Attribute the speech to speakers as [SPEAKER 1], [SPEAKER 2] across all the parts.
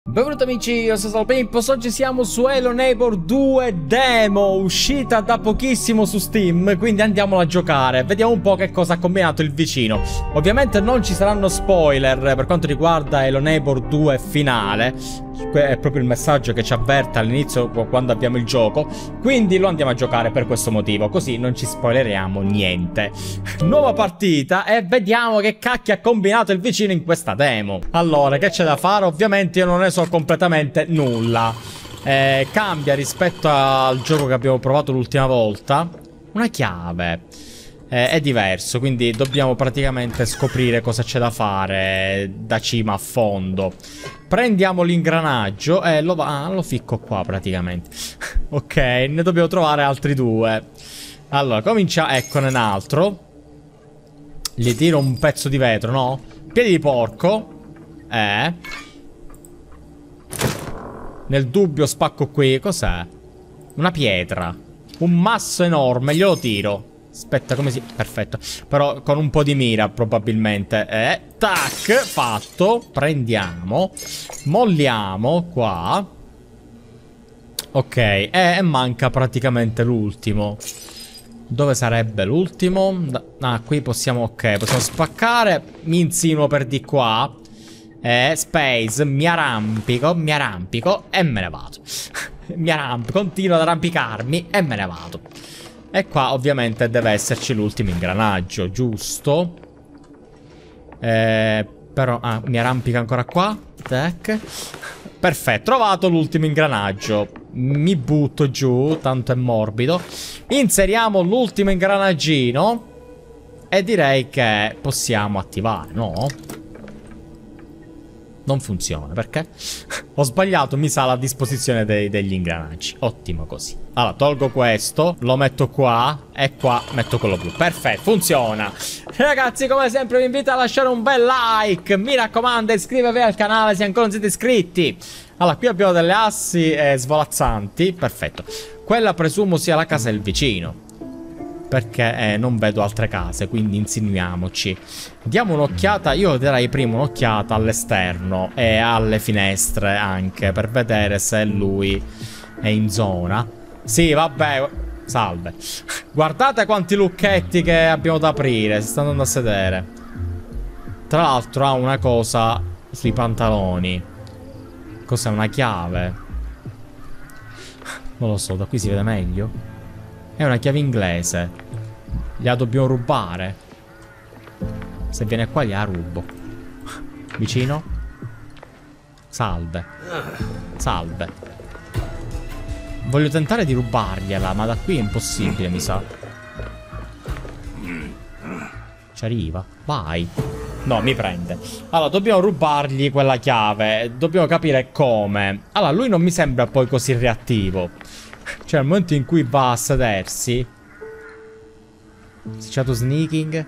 [SPEAKER 1] Benvenuti amici, io sono Salpimpo, oggi siamo su Hello Neighbor 2 Demo, uscita da pochissimo su Steam, quindi andiamola a giocare, vediamo un po' che cosa ha combinato il vicino. Ovviamente non ci saranno spoiler per quanto riguarda Hello Neighbor 2 finale, è proprio il messaggio che ci avverte all'inizio quando abbiamo il gioco, quindi lo andiamo a giocare per questo motivo, così non ci spoileriamo niente. Nuova partita e vediamo che cacchio ha combinato il vicino in questa demo. Allora, che c'è da fare? Ovviamente io non ne so completamente nulla. Cambia rispetto al gioco che abbiamo provato l'ultima volta. Una chiave. È diverso, quindi dobbiamo praticamente scoprire cosa c'è da fare da cima a fondo. Prendiamo l'ingranaggio e lo ficco qua praticamente. Ok, ne dobbiamo trovare altri due. Allora, comincia, eccone un altro. Gli tiro un pezzo di vetro, no? Piedi di porco. Nel dubbio spacco qui. Cos'è? Una pietra. Un masso enorme, glielo tiro. Aspetta, come si... Perfetto. Però con un po' di mira probabilmente. Tac, fatto. Prendiamo. Molliamo qua. Ok, e manca praticamente l'ultimo. Dove sarebbe l'ultimo? Ah, qui possiamo... Ok, possiamo spaccare. Mi insinuo per di qua. Space, mi arrampico e me ne vado. Mi arrampico, continuo ad arrampicarmi e me ne vado. E qua ovviamente deve esserci l'ultimo ingranaggio, giusto? Però, mi arrampico ancora qua. Tac. Perfetto, trovato l'ultimo ingranaggio. Mi butto giù, tanto è morbido. Inseriamo l'ultimo ingranaggino. E direi che possiamo attivare, no? Non funziona, perché? Ho sbagliato, mi sa, la disposizione degli ingranaggi. Ottimo così. Allora, tolgo questo, lo metto qua e qua metto quello blu. Perfetto, funziona. Ragazzi, come sempre vi invito a lasciare un bel like. Mi raccomando, iscrivetevi al canale se ancora non siete iscritti. Allora, qui abbiamo delle assi svolazzanti. Perfetto. Quella presumo sia la casa del vicino, perché non vedo altre case, quindi insinuiamoci. Diamo un'occhiata, io darei prima un'occhiata all'esterno e alle finestre anche, per vedere se lui è in zona. Sì, vabbè, salve. Guardate quanti lucchetti che abbiamo da aprire, si sta andando a sedere. Tra l'altro ha una cosa sui pantaloni. Cos'è, una chiave? Non lo so, da qui si vede meglio. È una chiave inglese. Gliela dobbiamo rubare. Se viene qua gliela rubo. Vicino. Salve. Salve. Voglio tentare di rubargliela, ma da qui è impossibile, mi sa. Ci arriva. Vai. No, mi prende. Allora, dobbiamo rubargli quella chiave. Dobbiamo capire come. Allora, lui non mi sembra poi così reattivo. Cioè, al momento in cui va a sedersi. Switchato sneaking.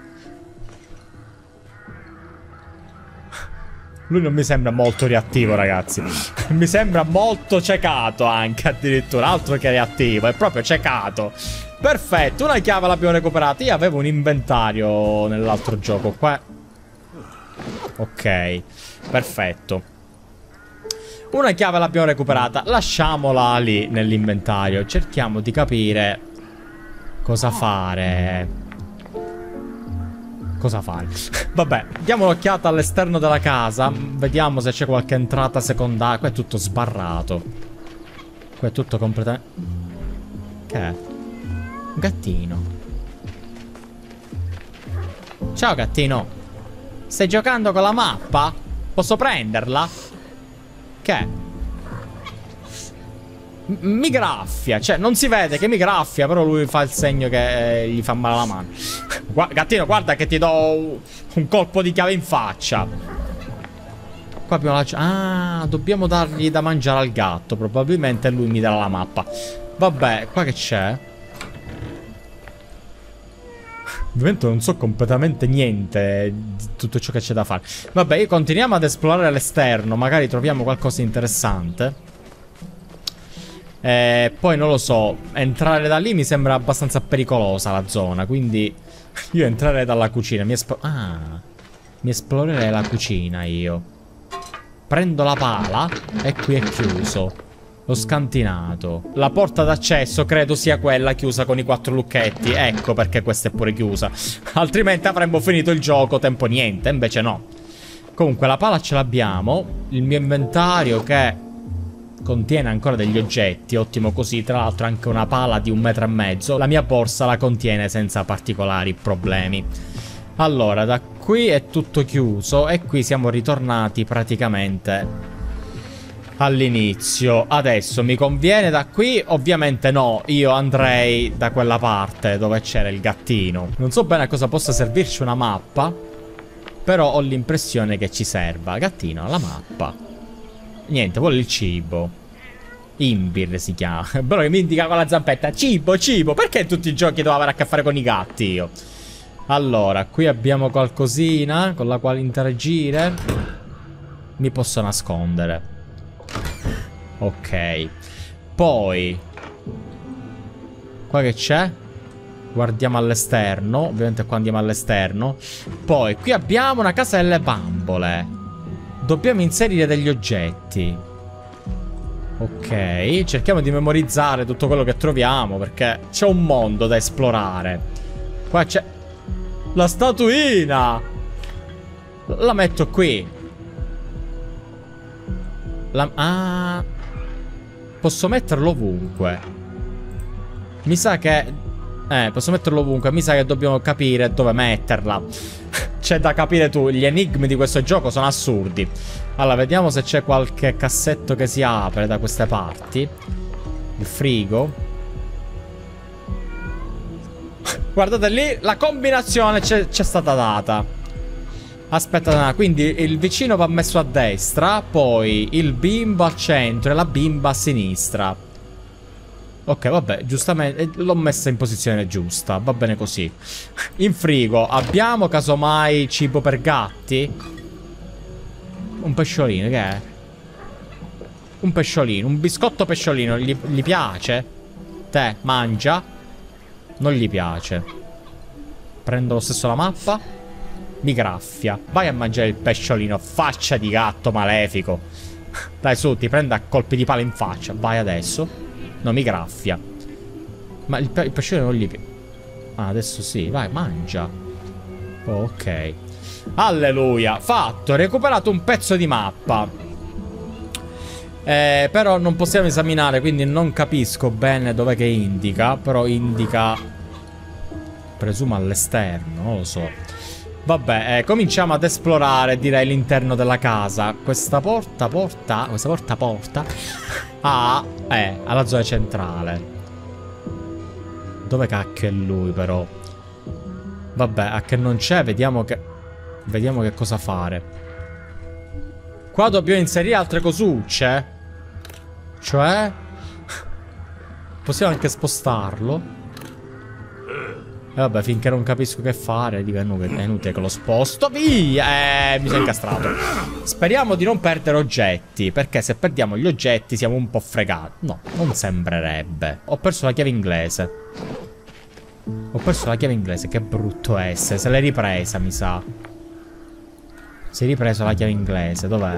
[SPEAKER 1] Lui non mi sembra molto reattivo, ragazzi. Mi sembra molto ciecato anche, addirittura. Altro che reattivo, è proprio ciecato. Perfetto, una chiave l'abbiamo recuperata. Io avevo un inventario nell'altro gioco qua. Ok, perfetto. Una chiave l'abbiamo recuperata. Lasciamola lì nell'inventario. Cerchiamo di capire cosa fare. Cosa fare? Vabbè, diamo un'occhiata all'esterno della casa. Vediamo se c'è qualche entrata secondaria. Qua è tutto sbarrato. Qua è tutto completamente... Che è? Un gattino. Ciao gattino. Stai giocando con la mappa? Posso prenderla? Che è? Mi graffia. Cioè, non si vede che mi graffia, però lui fa il segno che gli fa male la mano. Gattino, guarda che ti do un colpo di chiave in faccia. Qua abbiamo la... Ah, dobbiamo dargli da mangiare al gatto. Probabilmente lui mi darà la mappa. Vabbè, qua che c'è? Ovviamente non so completamente niente di tutto ciò che c'è da fare. Vabbè, continuiamo ad esplorare l'esterno. Magari troviamo qualcosa di interessante. Poi non lo so. Entrare da lì mi sembra abbastanza pericolosa la zona. Quindi io entrerei dalla cucina. Mi esplorerei la cucina io. prendo la pala e qui è chiuso. L'ho scantinato. La porta d'accesso credo sia quella chiusa con i 4 lucchetti. Ecco perché questa è pure chiusa. Altrimenti avremmo finito il gioco tempo niente. Invece no. Comunque la pala ce l'abbiamo. Il mio inventario che contiene ancora degli oggetti. Ottimo così. Tra l'altro anche una pala di 1,5 metri. La mia borsa la contiene senza particolari problemi. Allora, da qui è tutto chiuso. E qui siamo ritornati praticamente all'inizio. Adesso mi conviene da qui? Ovviamente no. Io andrei da quella parte dove c'era il gattino. Non so bene a cosa possa servirci una mappa, però ho l'impressione che ci serva. Gattino, la mappa. Niente, vuole il cibo. Imbir si chiama. Però mi indica con la zampetta. Cibo, cibo. Perché in tutti i giochi devo avere a che fare con i gatti io? Allora, qui abbiamo qualcosina con la quale interagire. Mi posso nascondere. Ok. Poi qua che c'è? Guardiamo all'esterno. Ovviamente qua andiamo all'esterno. Poi qui abbiamo una casa delle bambole. Dobbiamo inserire degli oggetti. Ok. Cerchiamo di memorizzare tutto quello che troviamo, perché c'è un mondo da esplorare. Qua c'è la statuina. La metto qui. Ah, posso metterlo ovunque. Mi sa che posso metterlo ovunque. Mi sa che dobbiamo capire dove metterla. C'è da capire tu. Gli enigmi di questo gioco sono assurdi. Allora, vediamo se c'è qualche cassetto che si apre da queste parti. Il frigo. Guardate lì, la combinazione c'è stata data. Aspetta, quindi il vicino va messo a destra, poi il bimbo al centro e la bimba a sinistra. Ok, vabbè, giustamente l'ho messa in posizione giusta, va bene così. In frigo abbiamo casomai cibo per gatti? Un pesciolino, che è? Un pesciolino, un biscotto pesciolino, gli piace? Te, mangia? Non gli piace. Prendo lo stesso la mappa. Mi graffia. Vai a mangiare il pesciolino, faccia di gatto malefico. Dai su, ti prendo a colpi di palo in faccia. Vai adesso. No, mi graffia. Ma il pesciolino non gli piace. Ah, adesso sì, vai, mangia. Ok. Alleluia, fatto, recuperato un pezzo di mappa. Però non possiamo esaminare, quindi non capisco bene dov'è che indica. Però indica, presumo all'esterno, non lo so. Vabbè, cominciamo ad esplorare, direi, l'interno della casa. Questa porta porta alla zona centrale. Dove cacchio è lui, però? Vabbè, a che non c'è, vediamo che cosa fare. Qua dobbiamo inserire altre cosucce. Cioè possiamo anche spostarlo. E vabbè, finché non capisco che fare, dico, è inutile che lo sposto. Via! Mi sono incastrato. Speriamo di non perdere oggetti, perché se perdiamo gli oggetti siamo un po' fregati. No, non sembrerebbe. Ho perso la chiave inglese. Che brutto essere. Se l'è ripresa, mi sa. Si è ripreso la chiave inglese, dov'è?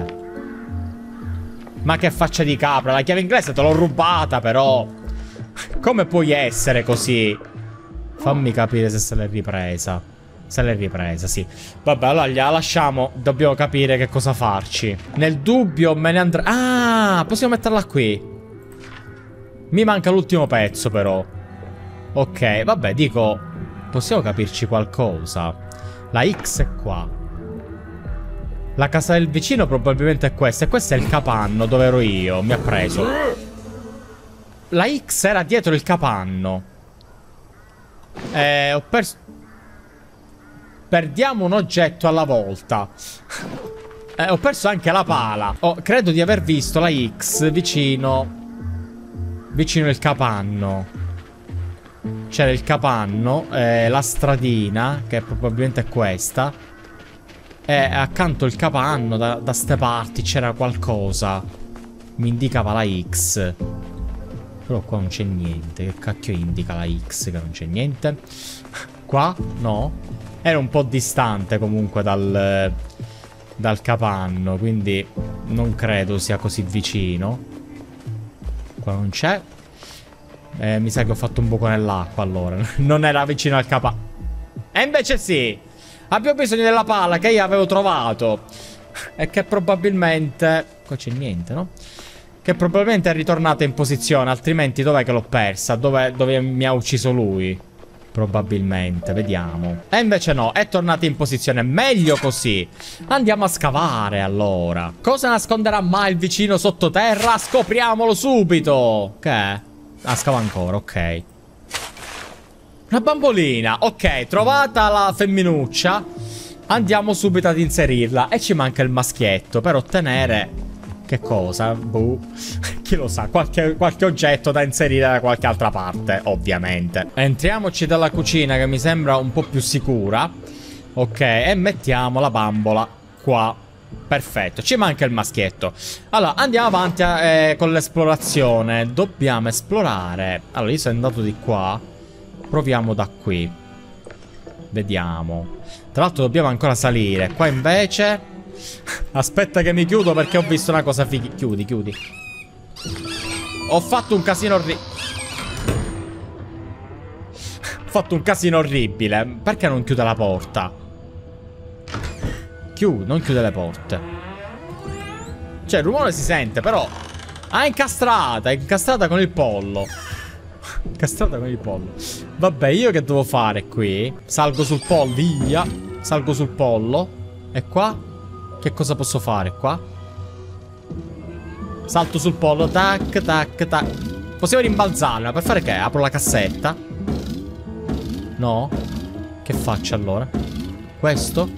[SPEAKER 1] Ma che faccia di capra, la chiave inglese te l'ho rubata, però. Come puoi essere così? Fammi capire se l'è ripresa. Se l'è ripresa, sì. Vabbè, allora gliela lasciamo. Dobbiamo capire che cosa farci. Nel dubbio me ne andrei. Ah, possiamo metterla qui. Mi manca l'ultimo pezzo, però. Ok, vabbè, dico, possiamo capirci qualcosa. La X è qua. La casa del vicino probabilmente è questa. E questo è il capanno dove ero io. Mi ha preso. La X era dietro il capanno. Ho perso. Perdiamo un oggetto alla volta. Ho perso anche la pala. Credo di aver visto la X vicino il capanno. C'era il capanno, la stradina, che probabilmente è questa. E accanto il capanno, da ste parti, c'era qualcosa. Mi indicava la X. Però qua non c'è niente. Che cacchio indica la X? Che non c'è niente. Qua? No. Era un po' distante comunque dal capanno, quindi non credo sia così vicino. Qua non c'è. Mi sa che ho fatto un buco nell'acqua allora. Non era vicino al capanno. E invece sì. Abbiamo bisogno della pala che io avevo trovato. E che probabilmente... Qua c'è niente, no? Che probabilmente è ritornata in posizione. Altrimenti dov'è che l'ho persa? Dove mi ha ucciso lui? Probabilmente, vediamo. E invece no, è tornata in posizione. Meglio così. Andiamo a scavare allora. Cosa nasconderà mai il vicino sottoterra? Scopriamolo subito. Che è? Ah, scava ancora, ok. Una bambolina. Ok, trovata la femminuccia. Andiamo subito ad inserirla. E ci manca il maschietto per ottenere... Che cosa? Boh. Chi lo sa, qualche oggetto da inserire da qualche altra parte, ovviamente. Entriamoci dalla cucina che mi sembra un po' più sicura. Ok, e mettiamo la bambola qua. Perfetto, ci manca il maschietto. Allora, andiamo avanti con l'esplorazione. Dobbiamo esplorare. Allora, io sono andato di qua. Proviamo da qui. Vediamo. Tra l'altro dobbiamo ancora salire. Qua invece... Aspetta che mi chiudo perché ho visto una cosa fighi. Chiudi, chiudi. Ho fatto un casino orribile. Ho fatto un casino orribile. Perché non chiude la porta? Non chiude le porte. Cioè il rumore si sente però. Ah, è incastrata. È incastrata con il pollo. Incastrata con il pollo. Vabbè, io che devo fare qui? Salgo sul pollo, via. Salgo sul pollo. E qua? Che cosa posso fare qua? Salto sul pollo. Tac, tac, tac. Possiamo rimbalzarla. Per fare che? Apro la cassetta. No? Che faccio allora? Questo?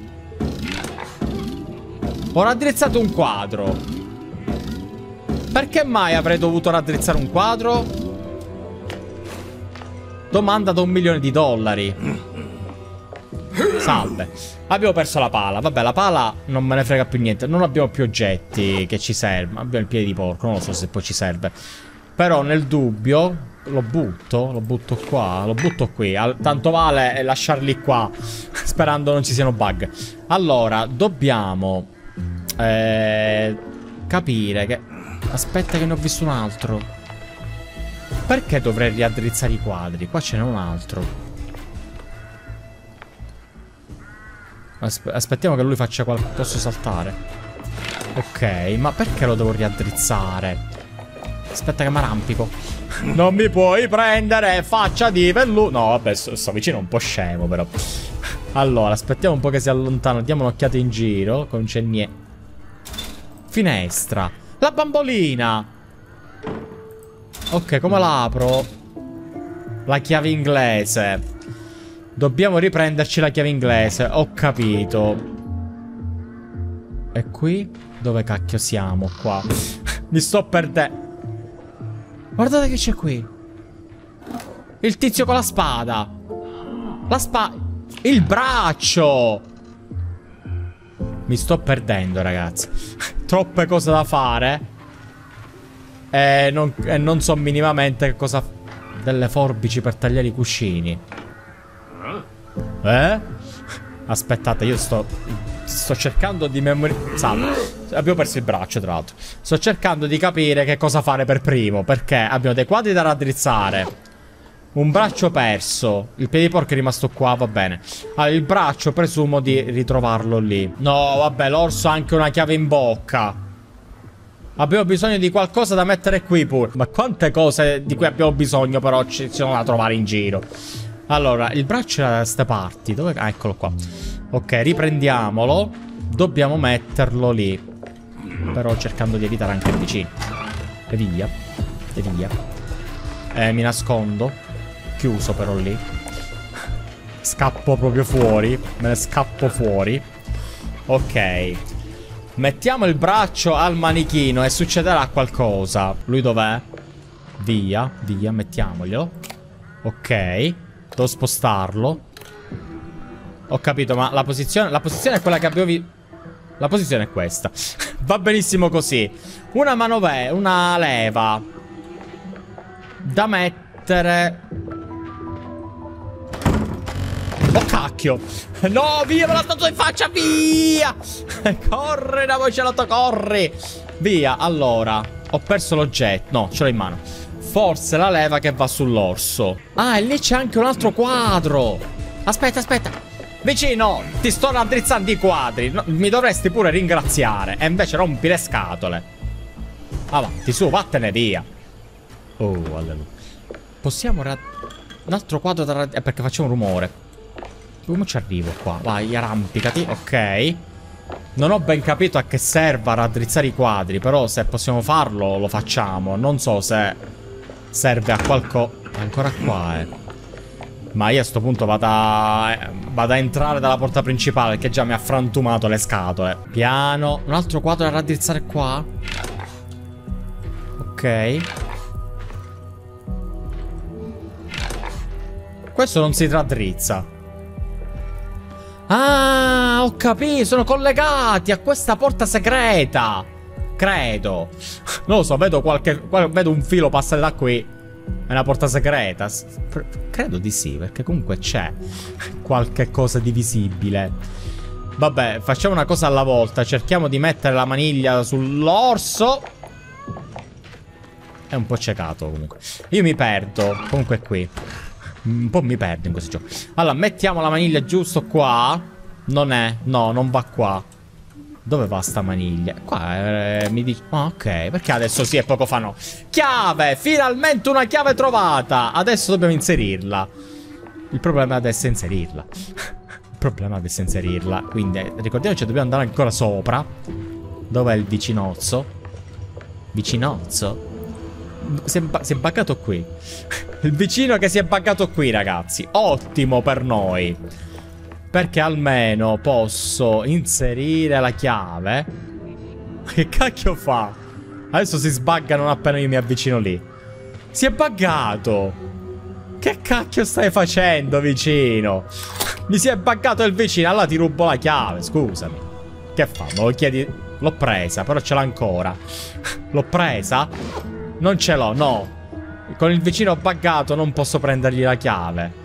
[SPEAKER 1] Ho raddrizzato un quadro. Perché mai avrei dovuto raddrizzare un quadro? Domanda da $1.000.000. Salve. Abbiamo perso la pala. Vabbè, la pala non me ne frega più niente. Non abbiamo più oggetti che ci servono. Abbiamo il piede di porco. Non lo so se poi ci serve. Però nel dubbio lo butto. Lo butto qua. Lo butto qui. Tanto vale lasciarli qua. Sperando non ci siano bug. Allora, dobbiamo capire che... Aspetta che ne ho visto un altro. Perché dovrei riaddrizzare i quadri? Qua ce n'è un altro. Aspettiamo che lui faccia qualcosa. Posso saltare? Ok, ma perché lo devo riaddrizzare? Aspetta che mi arrampico. Non mi puoi prendere, faccia di velluto. No, vabbè, sto vicino un po' scemo però. Allora, aspettiamo un po' che si allontana. Diamo un'occhiata in giro. Non c'è niente. Finestra. La bambolina. Ok, come la apro? La chiave inglese. Dobbiamo riprenderci la chiave inglese. Ho capito. E qui? Dove cacchio siamo? Qua. Mi sto perdendo. Guardate che c'è qui. Il tizio con la spada. La spada. Il braccio. Mi sto perdendo, ragazzi. Troppe cose da fare. E non so minimamente che cosa... Delle forbici per tagliare i cuscini. Aspettate, io sto cercando di memorizzare. Abbiamo perso il braccio, tra l'altro. Sto cercando di capire che cosa fare per primo. Perché abbiamo dei quadri da raddrizzare. Un braccio perso. Il piediporco è rimasto qua, va bene. Allora, il braccio presumo di ritrovarlo lì. No, vabbè, l'orso ha anche una chiave in bocca. Abbiamo bisogno di qualcosa da mettere qui pure. Ma quante cose di cui abbiamo bisogno però ci sono da trovare in giro. Allora, il braccio era da queste parti. Dove? Ah, eccolo qua. Ok, riprendiamolo. Dobbiamo metterlo lì. Però cercando di evitare anche il vicino. E via. E via. Mi nascondo. Chiuso però lì. Scappo proprio fuori. Me ne scappo fuori. Ok. Mettiamo il braccio al manichino e succederà qualcosa. Lui dov'è? Via. Via, mettiamoglielo. Ok. Devo spostarlo. Ho capito, ma la posizione è quella che abbiamo visto. La posizione è questa. Va benissimo così. Una manovella, una leva da mettere. Oh cacchio. cacchio. No, via, me l'ha dato in faccia, via. Corri, Navocellotto, corri. Via, allora. Ho perso l'oggetto. No, ce l'ho in mano. Forse la leva che va sull'orso. Ah, e lì c'è anche un altro quadro. Aspetta, aspetta. Vicino, ti sto raddrizzando i quadri. No, mi dovresti pure ringraziare. E invece rompi le scatole. Avanti, su, vattene via. Oh, alleluia. Possiamo un altro quadro da perché facciamo rumore. Come ci arrivo qua? Vai, arrampicati. Ok. Non ho ben capito a che serva raddrizzare i quadri. Però se possiamo farlo, lo facciamo. Non so se serve a qualcosa. Ancora qua, Ma io a sto punto vado a entrare dalla porta principale, perché già mi ha frantumato le scatole. Piano. Un altro quadro da raddrizzare qua. Ok. Questo non si raddrizza. Ah, ho capito. Sono collegati a questa porta segreta. Credo. Non lo so, vedo vedo un filo passare da qui. È una porta segreta. Credo di sì, perché comunque c'è qualche cosa di visibile. Vabbè, facciamo una cosa alla volta. Cerchiamo di mettere la maniglia sull'orso. È un po' ciecato comunque. Io mi perdo. Comunque è qui. Un po' mi perdo in questo gioco. Allora, mettiamo la maniglia giusto qua. Non è. No, non va qua. Dove va sta maniglia? Qua mi dice... Oh, ok, perché adesso sì e poco fa no. Chiave! Finalmente una chiave trovata! Adesso dobbiamo inserirla. Il problema è adesso inserirla. Il problema è adesso inserirla. Quindi ricordiamoci, dobbiamo andare ancora sopra. Dov'è il vicinozzo? Vicinozzo? Si è buggato qui. Il vicino che si è buggato qui, ragazzi. Ottimo per noi. Perché almeno posso inserire la chiave. Che cacchio fa? Adesso si sbagga non appena io mi avvicino lì. Si è buggato. Che cacchio stai facendo, vicino? Mi si è buggato il vicino. Allora ti rubo la chiave, scusami. Che fa? Me lo chiedi? L'ho presa, però ce l'ha ancora. L'ho presa? Non ce l'ho, no. Con il vicino buggato non posso prendergli la chiave.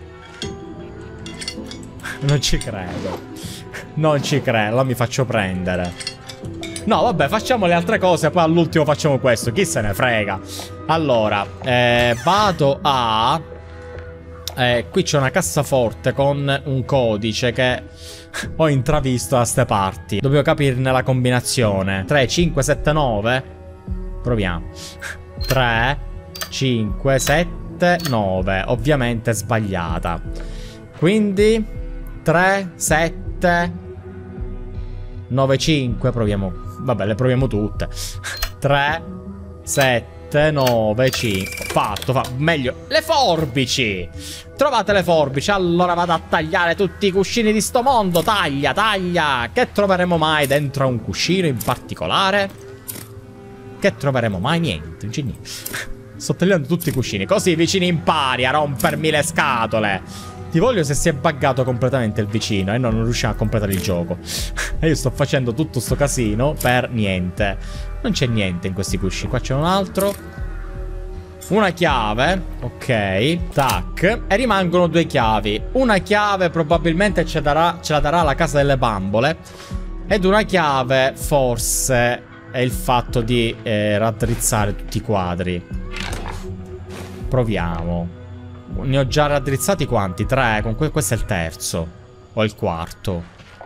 [SPEAKER 1] Non ci credo. Non ci credo, allora mi faccio prendere. No, vabbè, facciamo le altre cose, poi all'ultimo facciamo questo. Chi se ne frega. Allora, vado a... qui c'è una cassaforte con un codice che ho intravisto da ste parti. Dobbiamo capirne la combinazione. 3, 5, 7, 9. Proviamo. 3, 5, 7, 9. Ovviamente sbagliata. Quindi 3, 7, 9, 5. Proviamo. Vabbè, le proviamo tutte. 3, 7, 9, 5. Fatto. Meglio. Le forbici. Trovate le forbici. Allora vado a tagliare tutti i cuscini di sto mondo. Taglia, taglia. Che troveremo mai dentro un cuscino in particolare? Che troveremo mai? Niente. Non c'è niente. Sto tagliando tutti i cuscini. Così i vicini impari a rompermi le scatole. Ti voglio se si è buggato completamente il vicino e non riusciamo a completare il gioco. E io sto facendo tutto sto casino per niente. Non c'è niente in questi cuscini. Qua c'è un altro. Una chiave. Ok. Tac. E rimangono 2 chiavi. Una chiave probabilmente ce la darà la casa delle bambole. Ed una chiave forse è il fatto di raddrizzare tutti i quadri. Proviamo. Ne ho già raddrizzati quanti? 3. Questo è il terzo. O il quarto.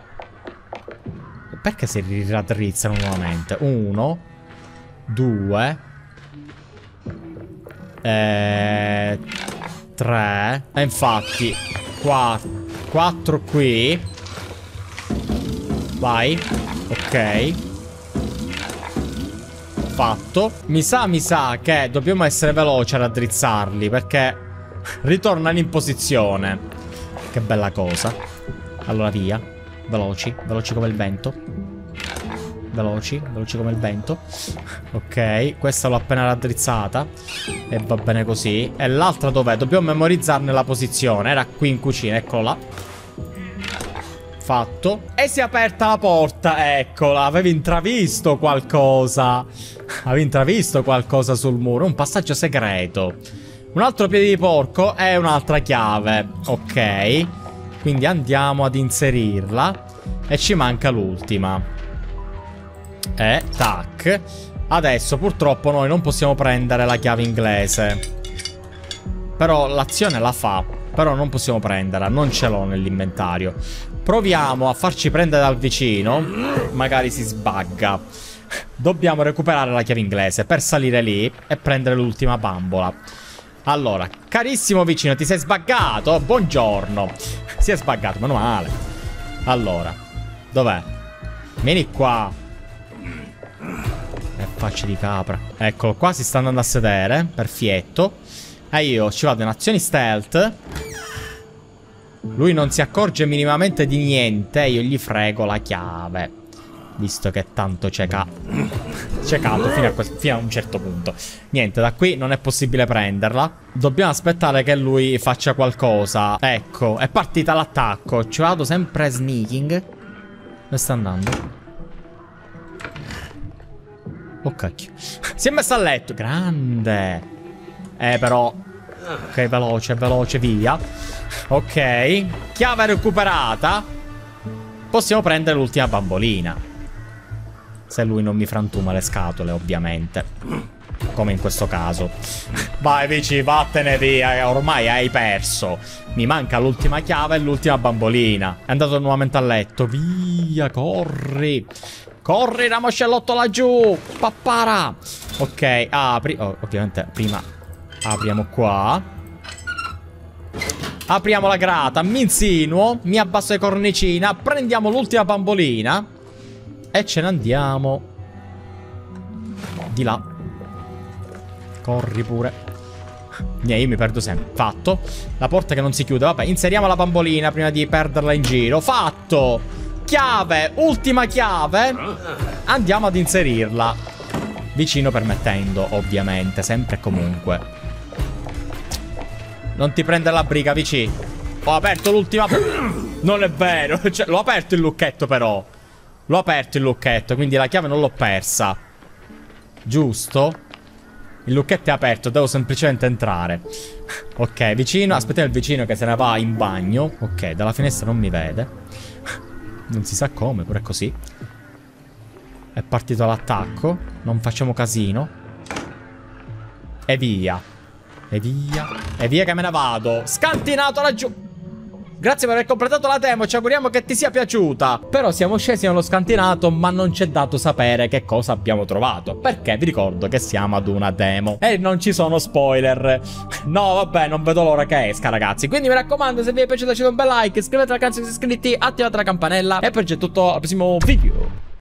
[SPEAKER 1] Perché si raddrizzano nuovamente? 1 2 3. E infatti 4 qui. Vai. Ok. Fatto. Mi sa che dobbiamo essere veloci a raddrizzarli, perché ritornano in posizione. Che bella cosa. Allora via. Veloci. Veloci come il vento. Veloci. Veloci come il vento. Ok. Questa l'ho appena raddrizzata. E va bene così. E l'altra dov'è? Dobbiamo memorizzarne la posizione. Era qui in cucina. Eccolo là. Fatto. E si è aperta la porta. Eccola. Avevi intravisto qualcosa. Avevi intravisto qualcosa sul muro. Un passaggio segreto. Un altro piede di porco e un'altra chiave. Ok. Quindi andiamo ad inserirla. E ci manca l'ultima. E tac. Adesso purtroppo noi non possiamo prendere la chiave inglese. Però l'azione la fa. Però non possiamo prenderla. Non ce l'ho nell'inventario. Proviamo a farci prendere dal vicino. Magari si sbagga. Dobbiamo recuperare la chiave inglese per salire lì e prendere l'ultima bambola. Allora, carissimo vicino, ti sei sbaggato? Buongiorno. Si è sbaggato, meno male. Allora, dov'è? Vieni qua. Faccia di capra. Eccolo qua, si sta andando a sedere. Perfetto. E io ci vado in azioni stealth. Lui non si accorge minimamente di niente. Io gli frego la chiave. Visto che è tanto ciecato fino a un certo punto. Niente, da qui non è possibile prenderla. Dobbiamo aspettare che lui faccia qualcosa. Ecco, è partita l'attacco. Ci vado sempre sneaking. Dove sta andando? Oh cacchio. Si è messo a letto. Grande. Però ok, veloce, veloce, via. Ok. Chiave recuperata. Possiamo prendere l'ultima bambolina. Se lui non mi frantuma le scatole, ovviamente. Come in questo caso. Vai, Vici, vattene via. Ormai hai perso. Mi manca l'ultima chiave e l'ultima bambolina. È andato nuovamente a letto. Via, corri. Corri, ramoscellotto laggiù. Pappara. Ok, apri. Oh, ovviamente prima apriamo qua. Apriamo la grata. Mi insinuo. Mi abbasso le cornicina. Prendiamo l'ultima bambolina. E ce ne andiamo di là. Corri pure. Io mi perdo sempre. Fatto. La porta che non si chiude. Vabbè, inseriamo la bambolina prima di perderla in giro. Fatto. Chiave. Ultima chiave. Andiamo ad inserirla. Vicino permettendo, ovviamente. Sempre e comunque. Non ti prendere la briga, vicino. Ho aperto l'ultima. Non è vero. Cioè, l'ho aperto il lucchetto però. L'ho aperto il lucchetto, quindi la chiave non l'ho persa. Giusto? Il lucchetto è aperto, devo semplicemente entrare. Ok, vicino. Aspettiamo il vicino che se ne va in bagno. Ok, dalla finestra non mi vede. Non si sa come, pure così. È partito l'attacco. Non facciamo casino. E via. E via. E via che me ne vado. Scantinato laggiù. Grazie per aver completato la demo, ci auguriamo che ti sia piaciuta. Però siamo scesi nello scantinato, ma non ci è dato sapere che cosa abbiamo trovato, perché vi ricordo che siamo ad una demo e non ci sono spoiler. No, vabbè, non vedo l'ora che esca, ragazzi. Quindi mi raccomando, se vi è piaciuto lasciate un bel like, iscrivetevi al canale se siete iscritti, attivate la campanella. E per oggi è tutto, al prossimo video.